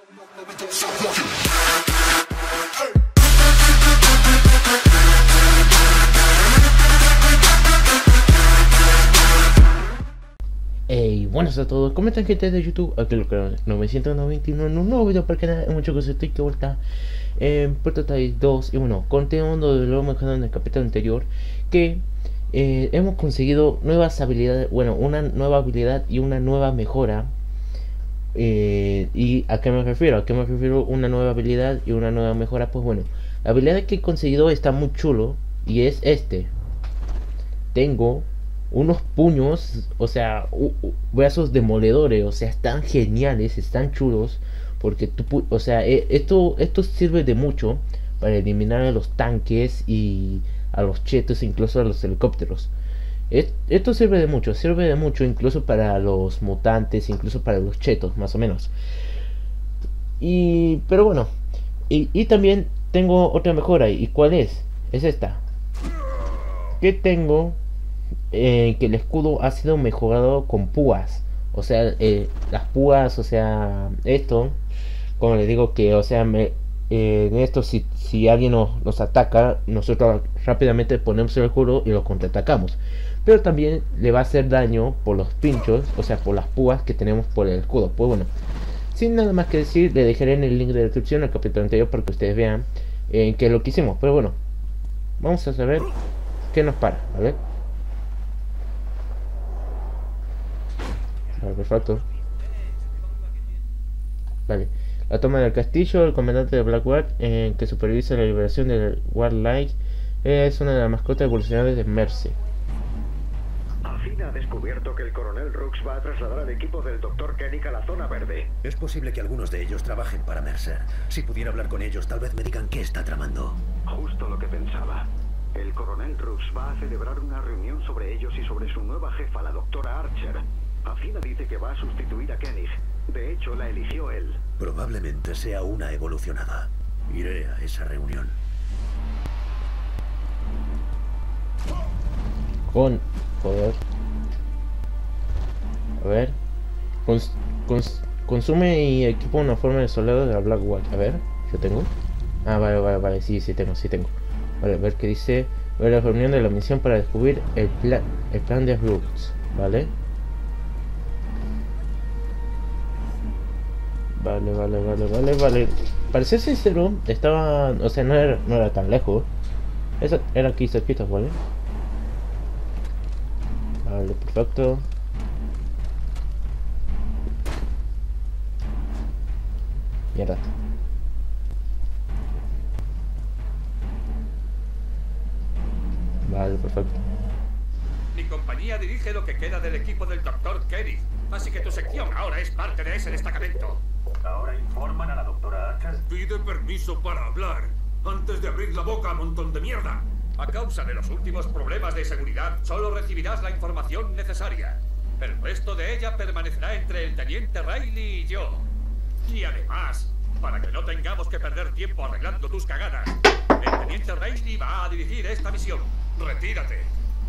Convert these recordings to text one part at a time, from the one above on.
Hey, buenas a todos, ¿cómo están, gente de YouTube? Aquí lo que 991 en un nuevo video para el canal. Mucho gusto, estoy de vuelta en Prototype 2. Y bueno, continuando de lo mejorado en el capítulo anterior, que hemos conseguido nuevas habilidades, bueno, una nueva habilidad y una nueva mejora. ¿Y a qué me refiero? ¿A qué me refiero una nueva habilidad y una nueva mejora? Pues bueno, la habilidad que he conseguido está muy chulo y es este. Tengo unos puños, o sea, brazos demoledores, o sea, están geniales, están chulos, porque o sea, esto sirve de mucho para eliminar a los tanques y a los chetos, incluso a los helicópteros. Esto sirve de mucho incluso para los mutantes, incluso para los chetos, más o menos. Pero bueno, y también tengo otra mejora. ¿Y cuál es? Es esta. Que tengo que el escudo ha sido mejorado con púas. O sea, las púas, o sea, esto, como les digo, que, o sea, en esto, si alguien nos ataca, nosotros rápidamente ponemos el escudo y lo contraatacamos. Pero también le va a hacer daño por los pinchos, o sea, por las púas que tenemos por el escudo. Pues bueno, sin nada más que decir, le dejaré en el link de descripción al capítulo anterior para que ustedes vean qué es lo que hicimos. Pero bueno, vamos a saber qué nos para, a ver. Vale, perfecto. Vale, la toma del castillo. El comandante de Blackguard, que supervisa la liberación del Warlike, es una de las mascotas evolucionadas de Mercy. Afina ha descubierto que el coronel Rooks va a trasladar al equipo del Dr. Koenig a la zona verde. Es posible que algunos de ellos trabajen para Mercer. Si pudiera hablar con ellos, tal vez me digan qué está tramando. Justo lo que pensaba. El coronel Rooks va a celebrar una reunión sobre ellos y sobre su nueva jefa, la doctora Archer. Afina dice que va a sustituir a Koenig. De hecho, la eligió él. Probablemente sea una evolucionada. Iré a esa reunión. Joder. A ver. Consume y equipa una forma de soldado de la Blackguard. A ver, yo tengo. Ah, vale, sí tengo. Vale, a ver qué dice. Ver la reunión de la misión para descubrir el plan de Rooks. Vale. Vale. Para ser sincero, estaba, o sea, no era tan lejos. Eso era aquí cerquita, ¿vale? Vale, perfecto. Mierda. Vale, perfecto. Mi compañía dirige lo que queda del equipo del Dr. Koenig, así que tu sección ahora es parte de ese destacamento. Ahora informan a la doctora Archer. Pide permiso para hablar, antes de abrir la boca, montón de mierda. A causa de los últimos problemas de seguridad, solo recibirás la información necesaria. El resto de ella permanecerá entre el teniente Riley y yo. Y además, para que no tengamos que perder tiempo arreglando tus cagadas, el teniente Riley va a dirigir esta misión. Retírate.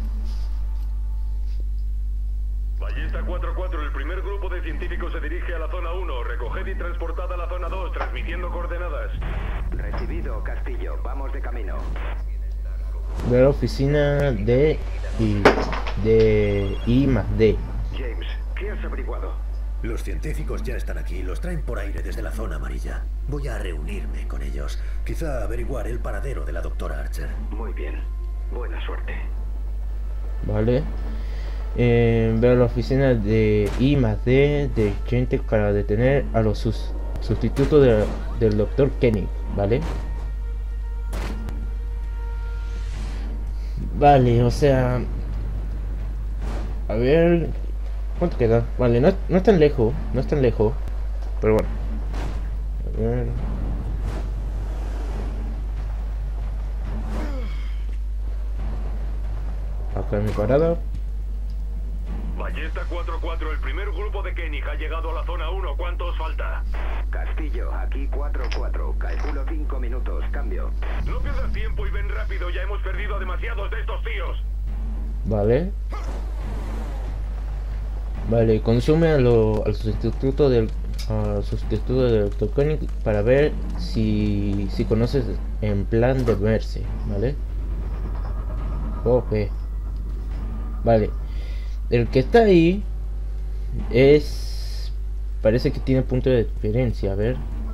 Ballesta 4-4, el primer grupo de científicos se dirige a la zona 1. Recoged y transportad a la zona 2, transmitiendo coordenadas. Recibido, Castillo. Vamos de camino. Ve a la oficina de I+D. James, ¿qué has averiguado? Los científicos ya están aquí. Los traen por aire desde la zona amarilla. Voy a reunirme con ellos. Quizá averiguar el paradero de la doctora Archer. Muy bien. Buena suerte. Vale. Veo la oficina de I+D de Gentek para detener a los sustitutos del Dr. Koenig, ¿vale? Vale, o sea, a ver, ¿cuánto queda? Vale, no es tan lejos, pero bueno, a ver. Acá en mi parada. Ballesta 4-4, el primer grupo de Koenig ha llegado a la zona 1. ¿Cuánto os falta? Castillo, aquí 4-4. Calculo 5 minutos. Cambio. No pierdas tiempo y ven rápido. Ya hemos perdido a demasiados de estos tíos. Vale. Vale, consume al sustituto del Dr. Koenig para ver si conoces en plan de verse, ¿vale? Ok. Vale. El que está ahí parece que tiene punto de diferencia, a ver.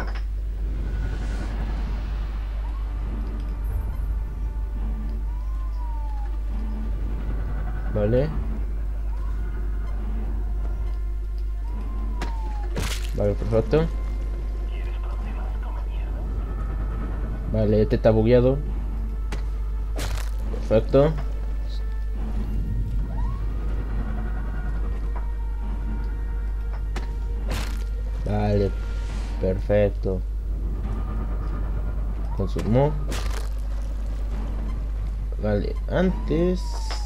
Vale. Vale, perfecto. Vale, este está bugueado. Perfecto. Vale, perfecto. Consumó. Vale, antes...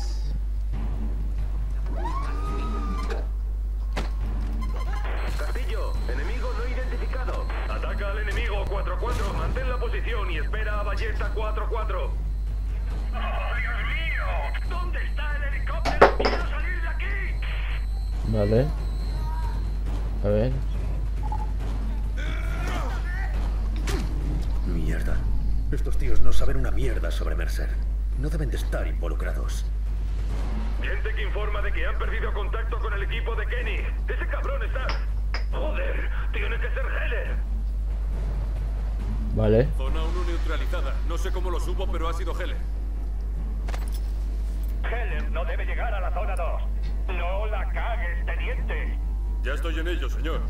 Castillo, enemigo no identificado. Ataca al enemigo 4-4, mantén la posición y espera a ballesta 4-4. ¡Oh, Dios mío! ¿Dónde está el helicóptero? ¡Quiero salir de aquí! Vale. A ver. Mierda. Estos tíos no saben una mierda sobre Mercer. No deben de estar involucrados. Gente informa de que han perdido contacto con el equipo de Kenny. Ese cabrón está... ¡Joder! ¡Tiene que ser Heller! Vale. Zona 1 neutralizada. No sé cómo lo supo, pero ha sido Heller. Heller no debe llegar a la zona 2. No la cagues, teniente. Ya estoy en ello, señor.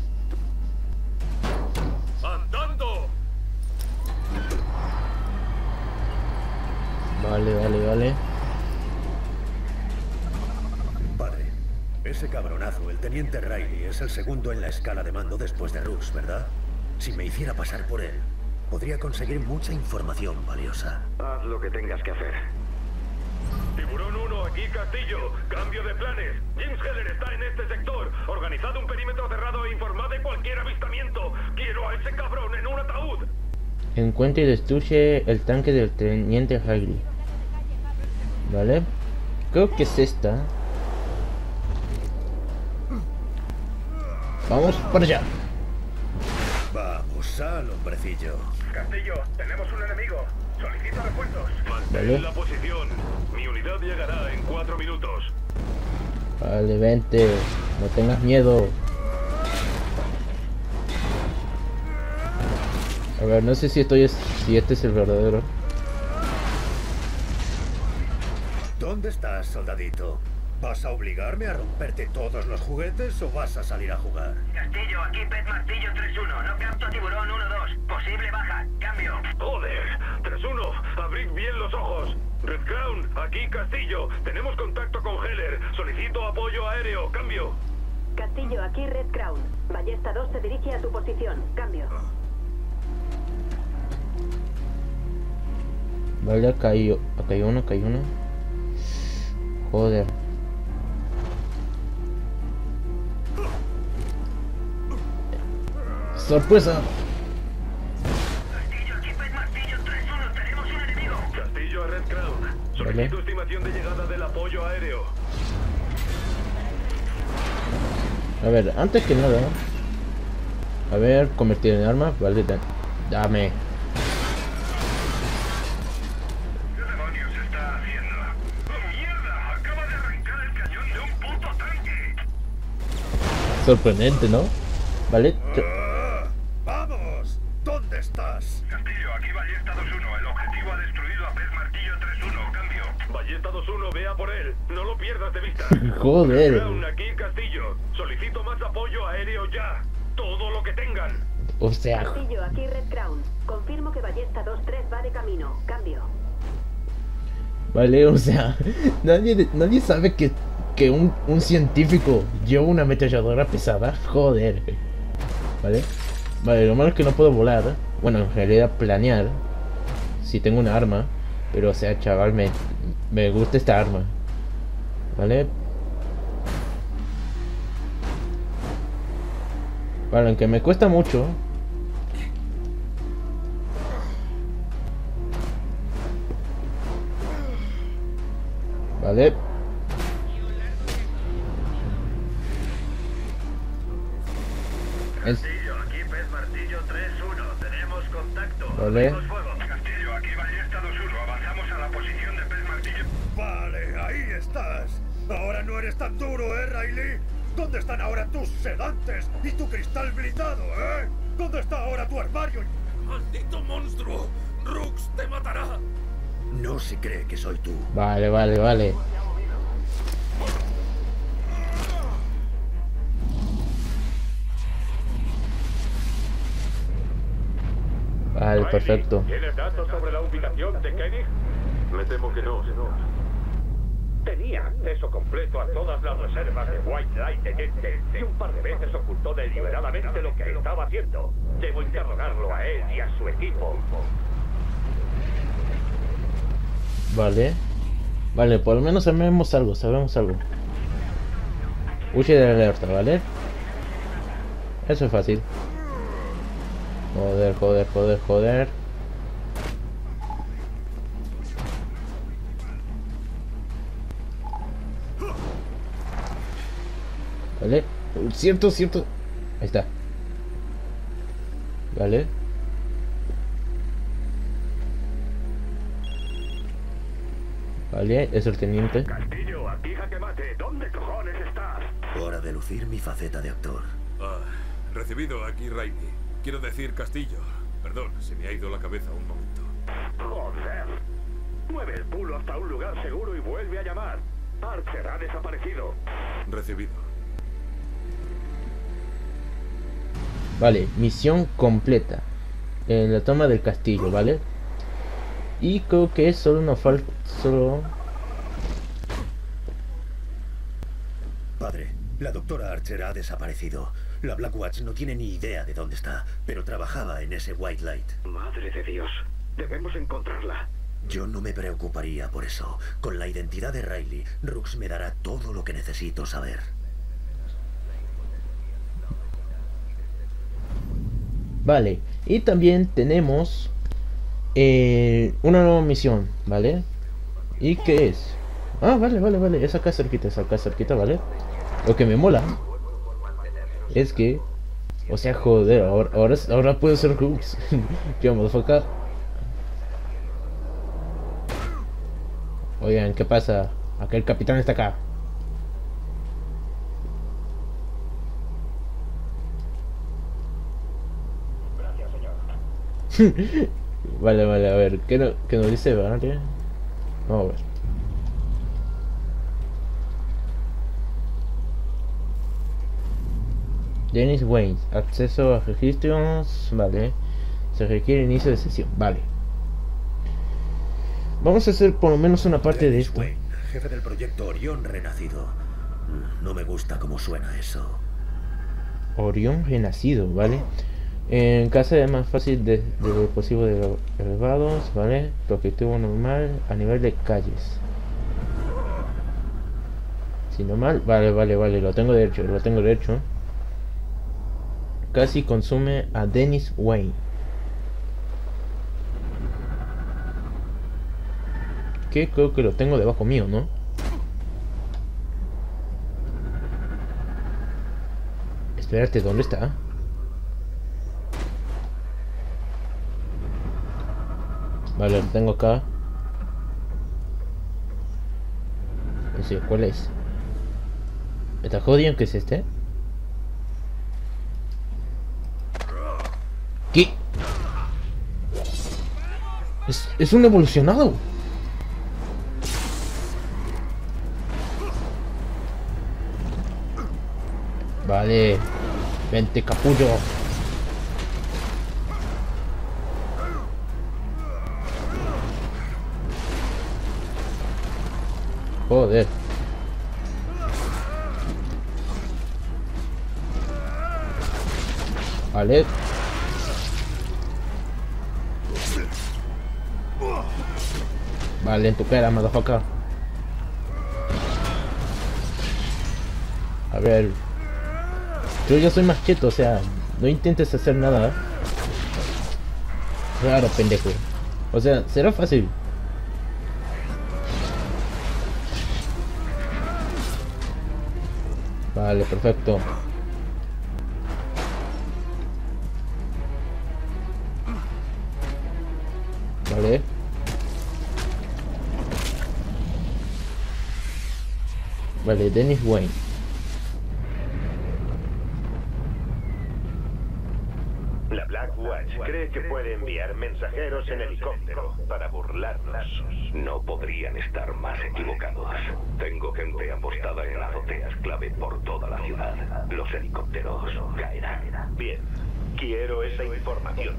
¡Andando! Vale. Padre, ese cabronazo, el teniente Riley, es el segundo en la escala de mando después de Rooks, ¿verdad? Si me hiciera pasar por él, podría conseguir mucha información valiosa. Haz lo que tengas que hacer. Tiburón 1, aquí Castillo. Cambio de planes. James Heller está en este sector. Organizad un perímetro cerrado e informad de cualquier avistamiento. Quiero a ese cabrón en un ataúd. Encuentra y destruye el tanque del teniente Riley. Vale. Creo que es esta. Vamos para allá. Vamos, sal, hombrecillo. Castillo, tenemos un enemigo. Solicito refuerzos. Mantén Vale. la posición. Mi unidad llegará en 4 minutos. Vale, vente. No tengas miedo. A ver, no sé si este es el verdadero. ¿Dónde estás, soldadito? ¿Vas a obligarme a romperte todos los juguetes o vas a salir a jugar? Castillo, aquí Pet Martillo 3-1. No capto tiburón 1-2. Posible baja. Cambio. Joder. 3-1. Abrid bien los ojos. Red Crown, aquí Castillo. Tenemos contacto con Heller. Solicito apoyo aéreo. Cambio. Castillo, aquí Red Crown. Ballesta 2 se dirige a tu posición. Cambio. Vale, acá hay uno. Joder. ¡Sorpresa! Castillo, aquí Pet Martillo 3-1. Tenemos un enemigo. Castillo a Red Crown. Solicito estimación de llegada del apoyo aéreo. A ver, antes que nada. A ver, convertir en arma. Vale, dame. ¿Qué demonios está haciendo? ¡Oh, mierda! Acaba de arrancar el cañón de un puto tanque. Sorprendente, ¿no? Vale. ¡Vamos! ¿Dónde estás? Castillo, aquí Ballesta 2-1. El objetivo ha destruido a Pez Martillo 3-1. Cambio. Ballesta 2-1, vea por él. No lo pierdas de vista. Joder. Crown, aquí Castillo. Solicito más apoyo aéreo ya. Todo lo que tengan. O sea, Castillo, aquí Red Crown. Confirmo que Ballesta 2-3 va de camino. Cambio. vale, o sea, nadie sabe que un científico lleva una ametralladora pesada. Joder. Vale, lo malo es que no puedo volar. Bueno, en realidad planear. Si tengo una arma. Pero o sea, chaval, me gusta esta arma. Vale. Vale, aunque me cuesta mucho. Vale. Castillo, aquí Pez Martillo 3-1. Tenemos contacto. Vale. Abrimos fuego. Castillo, aquí Ballesta 2-1. Avanzamos a la posición de Pez Martillo. Vale, ahí estás. Ahora no eres tan duro, Riley? ¿Dónde están ahora tus sedantes y tu cristal blindado, ¿Dónde está ahora tu armario? ¡Maldito monstruo! ¡Rux te matará! No se cree que soy tú. Vale, vale, vale. Vale, perfecto. ¿Tienes datos sobre la ubicación de Koenig? Me temo que no, señor. Tenía acceso completo a todas las reservas de White Light de Gente y un par de veces ocultó deliberadamente lo que estaba haciendo. Debo interrogarlo a él y a su equipo. Vale. Vale, por lo menos sabemos algo, Huye de la alerta, ¿vale? Eso es fácil. Joder, joder, joder, joder. Vale. Cierto. Ahí está. Vale. Vale, es el teniente. Castillo, aquí jaque mate. ¿Dónde cojones estás? Hora de lucir mi faceta de actor. Recibido aquí, Raimi. Quiero decir Castillo. Perdón, se me ha ido la cabeza un momento. Joder. Mueve el culo hasta un lugar seguro y vuelve a llamar. Archer ha desaparecido. Recibido. Vale, misión completa. En la toma del castillo, ¿vale? Y creo que solo nos falta... Padre, la doctora Archer ha desaparecido. La Blackwatch no tiene ni idea de dónde está, pero trabajaba en ese White Light. Madre de Dios. Debemos encontrarla. Yo no me preocuparía por eso. Con la identidad de Riley, Rux me dará todo lo que necesito saber. Vale, y también tenemos una nueva misión, ¿vale? ¿Y qué es? Ah, vale, es acá cerquita, ¿vale? Lo que me mola es que, o sea, joder, ahora puedo ser Rux. ¿Qué vamos a enfocar? Oigan, ¿qué pasa? Acá el capitán está acá. Vale, a ver, ¿qué nos dice? Vale. Vamos a ver. Dennis Wayne, acceso a registros, vale. Se requiere inicio de sesión, vale. Vamos a hacer por lo menos una parte de esto. Wayne, jefe del proyecto Orión Renacido. No me gusta cómo suena eso. Orión Renacido, vale. En casa es más fácil de dispositivos elevados, vale. Objetivo normal a nivel de calles. Si normal, vale, lo tengo derecho. Casi consume a Dennis Wayne. Que creo que lo tengo debajo mío, ¿no? Espérate, ¿dónde está? Vale, lo tengo acá. No sé, ¿cuál es? ¿Está jodido que es este? ¿Qué? Es un evolucionado. Vale. Vente, capullo. Joder. Vale. Vale, en tu cara, motherfucker. A ver. Yo ya soy más cheto, o sea, no intentes hacer nada. Claro, pendejo. O sea, será fácil. Vale, perfecto. Vale. Vale, Dennis Wayne. La Black Watch cree que puede enviar mensajeros en helicóptero para burlarnos. No podrían estar más equivocados. Tengo gente apostada en azoteas clave por toda la ciudad. Los helicópteros caerán. Bien, quiero esa información.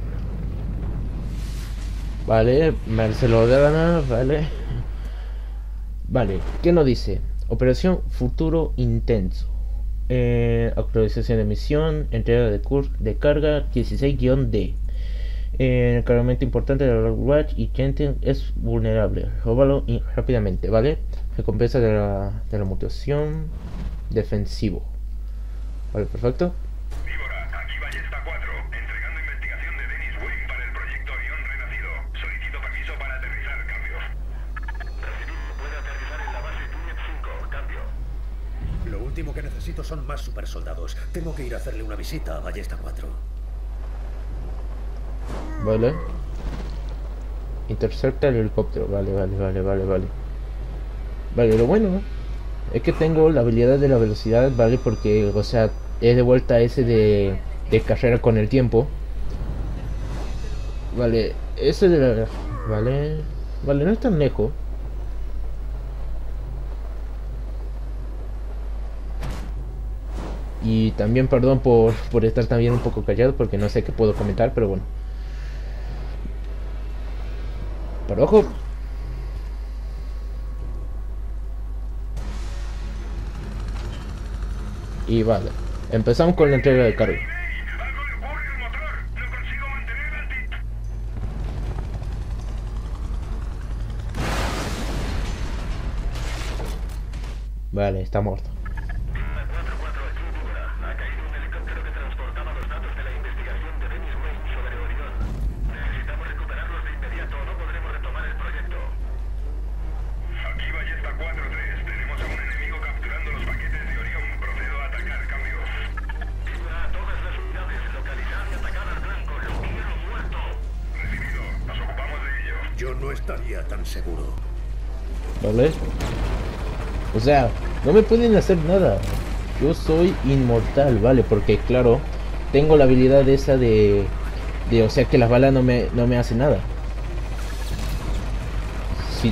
Vale, Marcelo Dana, vale. Vale, ¿qué nos dice? Operación Futuro Intenso. Actualización de misión, entrega de carga 16-D. El cargamento importante de la Watch y gente es vulnerable. Róbalo rápidamente, ¿vale? Recompensa de la mutación defensivo. Vale, perfecto. Víbora, aquí Ballesta 4, entregando investigación de Dennis Wayne para el proyecto Orión Renacido. Solicito permiso para aterrizar, cambio. Recibido, puede aterrizar en la base Tunet 5, cambio. Lo último que necesito son más supersoldados. Tengo que ir a hacerle una visita a Ballesta 4. Vale. Intercepta el helicóptero. Vale. Vale, lo bueno es que tengo la habilidad de la velocidad, ¿vale? Porque, o sea, es de vuelta ese de carrera con el tiempo. Vale, ese de la... Vale, no es tan lejos. Y también perdón por estar también un poco callado porque no sé qué puedo comentar, pero bueno. Pero ojo. Y vale, empezamos con la entrega de carga. Algo le ocurre al motor. No consigo mantener el altitud. Vale, está muerto. 4-4 aquí, Víbora. Ha caído un helicóptero que transportaba los datos de la investigación de Dennis Wayne sobre Orión. Necesitamos recuperarlos de inmediato o no podremos retomar el proyecto. Aquí Ballesta 4-3. Tenemos a un enemigo capturando los paquetes de Orión. Procedo a atacar, cambio. Víbora, a todas las unidades. Localizar y atacar al blanco. Lo quiero muerto. Recibido. Nos ocupamos de ello. Yo no estaría tan seguro. ¿Vale? O sea, no me pueden hacer nada. Yo soy inmortal, ¿vale? Porque claro, tengo la habilidad esa de o sea que las balas no me hacen nada. Sí.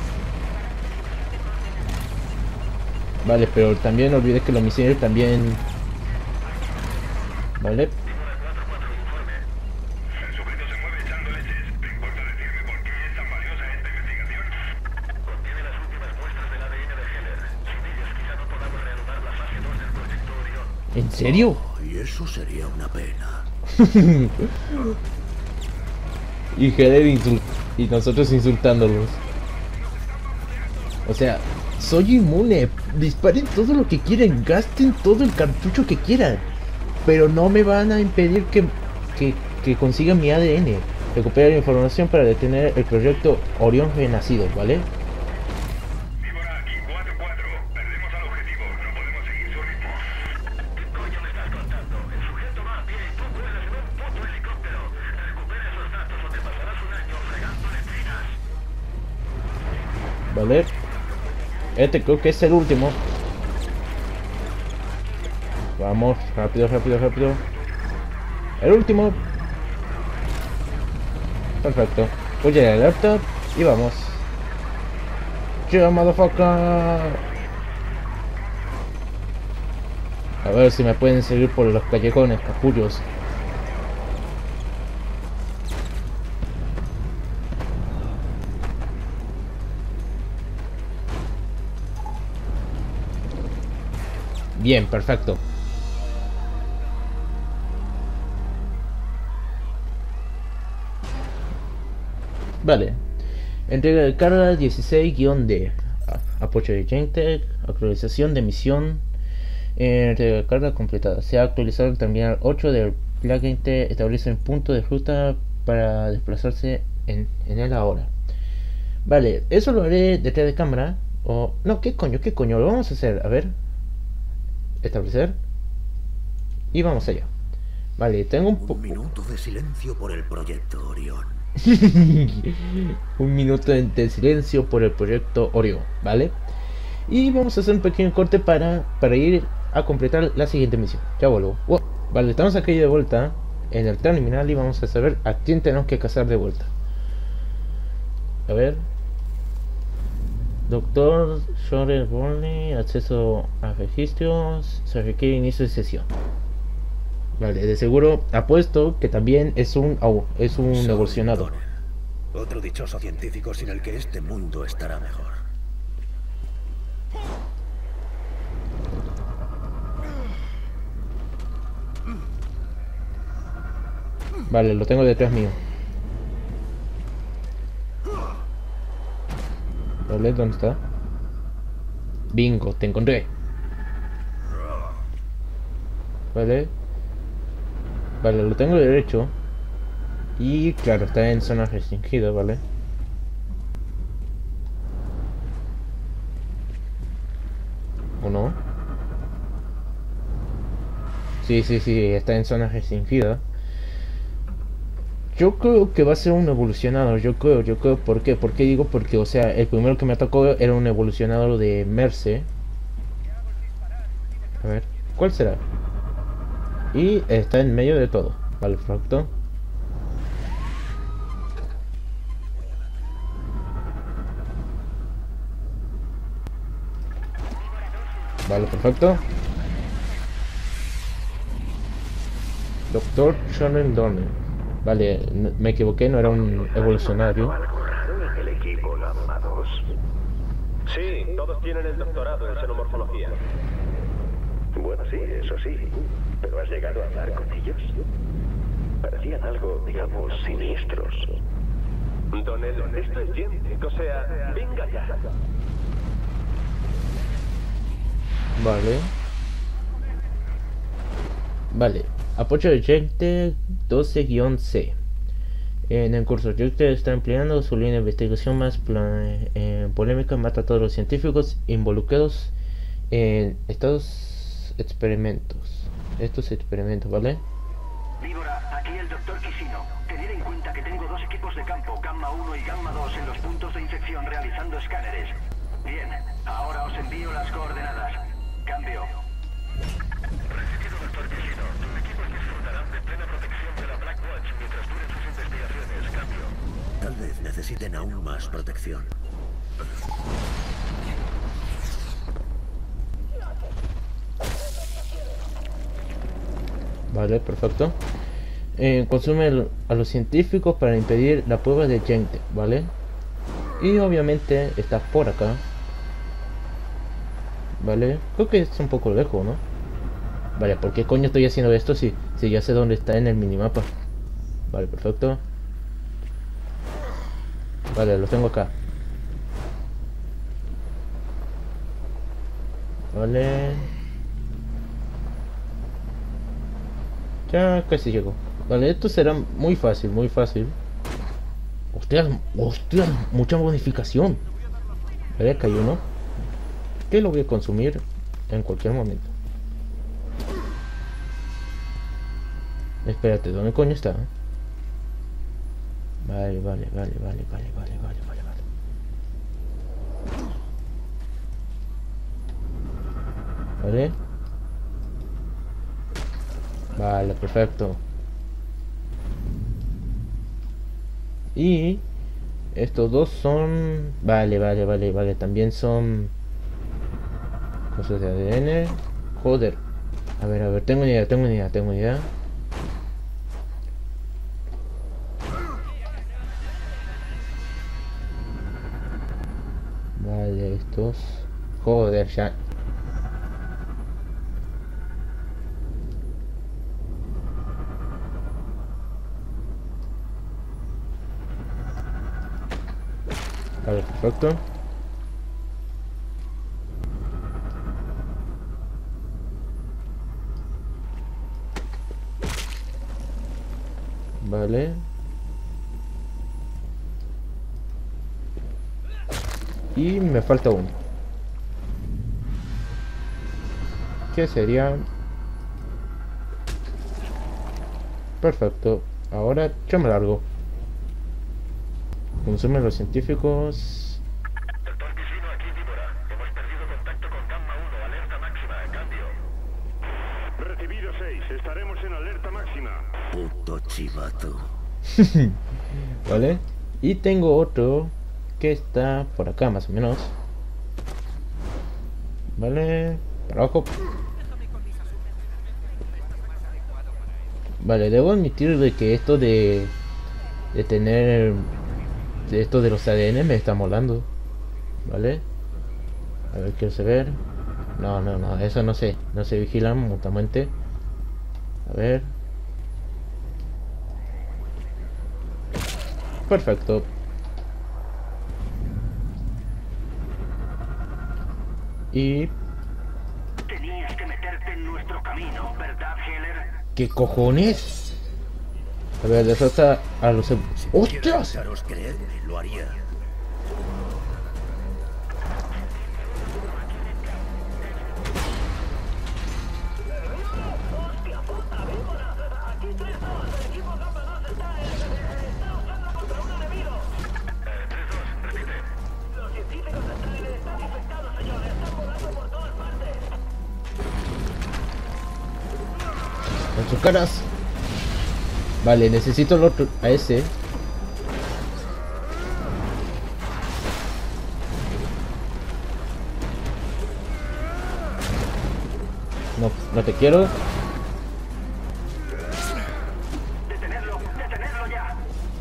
Vale, pero también no olvidé que los misiles también... Vale. El sujeto se mueve echando leches. ¿Te importa decirme por qué es tan valiosa esta investigación? Contiene las últimas muestras del ADN de Heller. Sin ellas quizá no podamos reanudar la fase 2 del proyecto Orión. ¿En serio? Y eso sería una pena. Y Heller y nosotros insultándolos. O sea, soy inmune. Disparen todo lo que quieran, gasten todo el cartucho que quieran, pero no me van a impedir que consiga mi ADN. Recupera la información para detener el proyecto Orión Renacido, ¿vale? Víbora, aquí 4-4. Perdemos al objetivo. No podemos seguir su ritmo. ¿Qué coño me estás contando? El sujeto va a pie y tú vuelas en un puto helicóptero. Recupera esos datos o te pasarás un año fregando letrinas. Vale. Este creo que es el último. Vamos, rápido. El último. Perfecto. Oye, el alerta y vamos. Chill, motherfucker. A ver si me pueden seguir por los callejones, capullos. Bien, perfecto. Vale. Entrega de carga 16-D. Apoyo de Gentek. Actualización de misión. Entrega de carga completada. Se ha actualizado el terminal 8 del plugin. Establece un punto de ruta para desplazarse en él ahora. Vale, eso lo haré detrás de cámara. O no, ¿qué coño? Lo vamos a hacer. A ver. Establecer. Y vamos allá. Vale, tengo un Un poco... minuto de silencio por el proyecto Orión. un minuto de silencio por el proyecto Orión, ¿vale? Y vamos a hacer un pequeño corte para ir a completar la siguiente misión. Ya vuelvo. Wow. Vale, estamos aquí de vuelta en el terminal y vamos a saber a quién tenemos que cazar de vuelta. A ver. Doctor Shore Burnley, acceso a registros, se requiere inicio de sesión. Vale, de seguro apuesto que también es un evolucionado. Otro dichoso científico sin el que este mundo estará mejor. Vale, lo tengo detrás mío. Vale, ¿dónde está? Bingo, te encontré. Vale. Vale, lo tengo derecho. Y claro, está en zona restringida, ¿vale? ¿O no? Sí, está en zona restringida. Yo creo que va a ser un evolucionado, yo creo, ¿por qué? ¿Por qué digo? Porque, o sea, el primero que me atacó era un evolucionado de Merce. A ver, ¿cuál será? Y está en medio de todo, vale, perfecto. Vale, perfecto. Doctor Shonen Dorner. Vale, me equivoqué, no era un evolucionario. ¿Algo raro en el equipo Gamma 2? Sí, todos tienen el doctorado en xenomorfología. Bueno, sí, eso sí. ¿Pero has llegado a hablar con ellos? Parecían algo, digamos, siniestros. Donnell, esto es Gentek, o sea, venga ya. Vale. Vale. Apoyo de Gentek 12-C. En el curso, Gentek está empleando su línea de investigación más polémica. Mata a todos los científicos involucrados en estos experimentos. ¿Vale? Víbora, aquí el doctor Kisino. Tened en cuenta que tengo dos equipos de campo, Gamma 1 y Gamma 2, en los puntos de infección realizando escáneres. Bien, ahora os envío las coordenadas. Cambio. Recibido, doctor Kisino. Tus equipos disfrutarán de plena protección de la Black Watch mientras duren sus investigaciones. Cambio. Tal vez necesiten aún más protección. Vale, perfecto. Consume a los científicos para impedir la prueba de Gentek, ¿vale? Y obviamente está por acá. Vale, creo que es un poco lejos, ¿no? Vale, ¿por qué coño estoy haciendo esto si ya sé dónde está en el minimapa? Vale, perfecto. Vale, lo tengo acá. Vale. Ya casi llego. Vale, esto será muy fácil, muy fácil. Hostias, mucha modificación. Vale, acá hay uno que lo voy a consumir en cualquier momento. Espérate, ¿dónde coño está? Vale. Vale. Vale, perfecto. Y estos dos son... Vale. También son cosas de ADN. Joder. A ver, tengo una idea. Vale, estos... Joder, ya... Vale, perfecto. Vale. Y me falta uno. ¿Qué sería? Perfecto. Ahora yo me largo. Consumen los científicos. Doctor Piscino, aquí Víbora. Hemos perdido contacto con Gamma 1. Alerta máxima. Cambio. Recibido 6. Estaremos en alerta máxima. Puto chivato. Vale. Y tengo otro que está por acá más o menos. Vale. Para abajo. Vale, debo admitir de que esto de tener esto de los ADN me está molando. Vale. A ver, quiero saber. No, eso no se vigilan mutuamente. A ver. Perfecto. Y... Tenías que meterte en nuestro camino, ¿verdad, Heller? ¿qué cojones? A ver, derrota a los... ¡Hostias! Creedme, lo haría. En sus caras. Vale, necesito el otro, a ese. No te quiero. Detenerlo ya.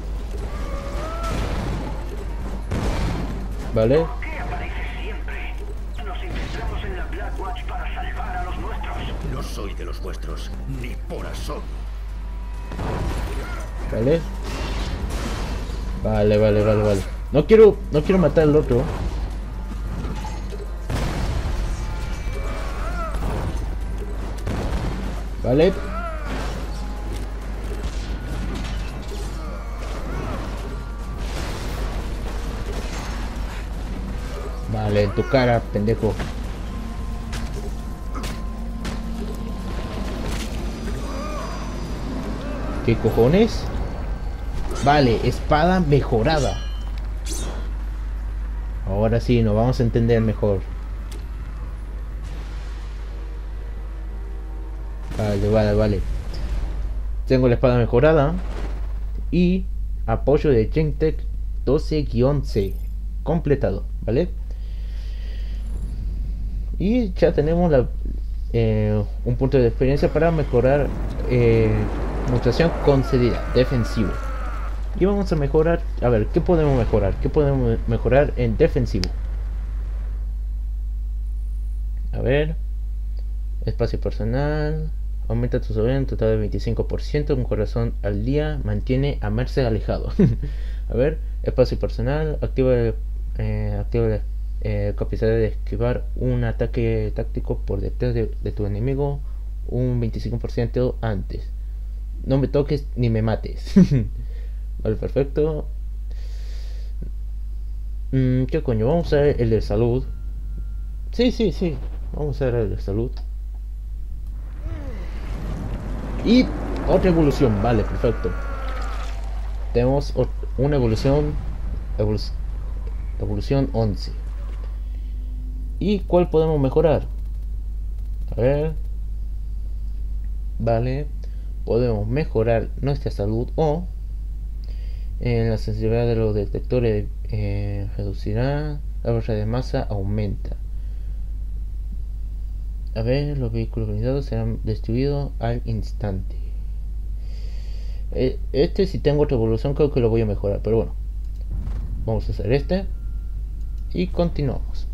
Vale. ¿Qué aparece siempre? Nos infiltramos en la Black Watch para salvar a los nuestros. No soy de los vuestros, ni por asomo. Vale. Vale. No quiero matar al otro. Vale. Vale, en tu cara, pendejo. ¿Qué cojones? Vale, espada mejorada. Ahora sí, nos vamos a entender mejor. Vale. Tengo la espada mejorada. Y apoyo de Gentek 12-C completado, ¿vale? Y ya tenemos un punto de experiencia para mejorar mutación concedida, defensivo. Y vamos a mejorar, a ver, ¿qué podemos mejorar? ¿Qué podemos mejorar en defensivo? A ver, espacio personal, aumenta tu sobrevivir en total de 25%, un corazón al día, mantiene a Merce alejado. A ver, espacio personal, activa la capacidad de esquivar un ataque táctico por detrás de tu enemigo un 25% antes. No me toques ni me mates. Vale, perfecto. ¿Qué coño? Vamos a ver el de salud. Sí. Vamos a ver el de salud. Y otra evolución. Vale, perfecto. Tenemos una evolución. Evolución 11. ¿Y cuál podemos mejorar? A ver. Vale. Podemos mejorar nuestra salud o en la sensibilidad de los detectores reducirá, la barra de masa aumenta. A ver, los vehículos blindados serán destruidos al instante. Si tengo otra evolución creo que lo voy a mejorar, pero bueno, vamos a hacer este y continuamos.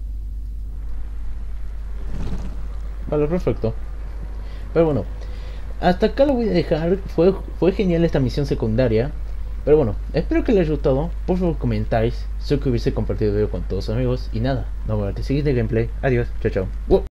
Vale, perfecto. Pero bueno, hasta acá lo voy a dejar. Fue genial esta misión secundaria. Pero bueno, espero que les haya gustado. Por favor comentáis, suscribirse, compartir el video con todos sus amigos. Y nada, nos vemos en el siguiente gameplay. Adiós, chao.